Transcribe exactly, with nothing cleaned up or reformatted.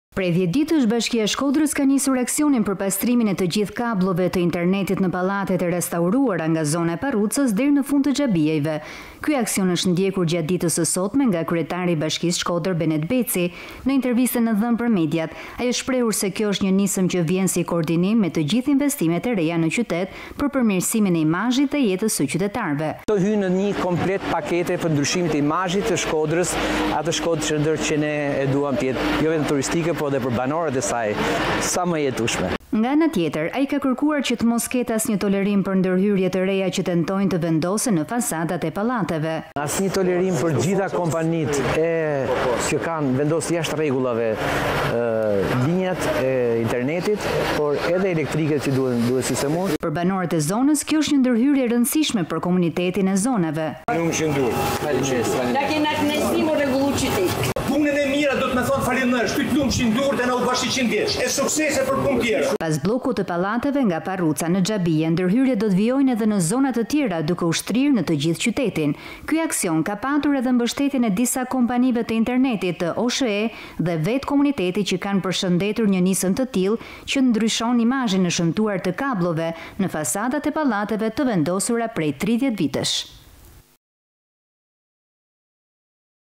Prej dhjetë ditësh Bashkia e Shkodrës ka nisur aksionin për pastrimin e të gjithë kablove të internetit në pallatet e restauruara nga zona e Parrucës deri në fund të xhabijeve. Ky aksion është ndjekur gjatë ditës së sotme nga kryetari i Bashkisë Shkodër Benet Beci. Në intervistën në dhënë për mediat, ai është shprehur se kjo është një nisëm që vjen si koordinim me të gjithë investimet e reja në qytet për përmirësimin e imazhit të jetës së qytetarëve. Të hynë në një komplet pakete për ndryshimin e imazhit të Shkodrës, atë Shkodër që ne e duam të jetë jo vetëm turistike, por dhe për banorët e saj sa më jetueshme. Nga ana tjetër, ai ka kërkuar që të mos ketë asnjë tolerim për ndërhyrje të reja që tentojnë të vendosen në fasadat e pallateve. Asnjë tolerim për gjitha kompanitë e që kanë vendosur jashtë rregullave linjat e internetit, por edhe elektrike që duhen duhet sistemuar. Për banorët e zonës, kjo është një ndërhyrje e rëndësishme për komunitetin e zonave. Nuk shëndur. Da kena knesimu rregullu qytet. Punën e mira do të më thonë falinër, shtyt lumë shindur dhe në u bashkë qind vjeç. E suksese për punë tjera. Pas bllokut të pallateve nga Parruca në xhabije, ndërhyrje do të vijojnë edhe në zona të tjera duke ushtrirë në të gjithë qytetin. Ky aksion ka patur edhe mbështetjen e disa kompanive të internetit të O S H E dhe vetë komuniteti që kanë përshëndetur një nisëm të tillë që ndryshon imazhin e shëmtuar të kablove në fasadat e pallateve të vendosura prej tridhjetë vitesh.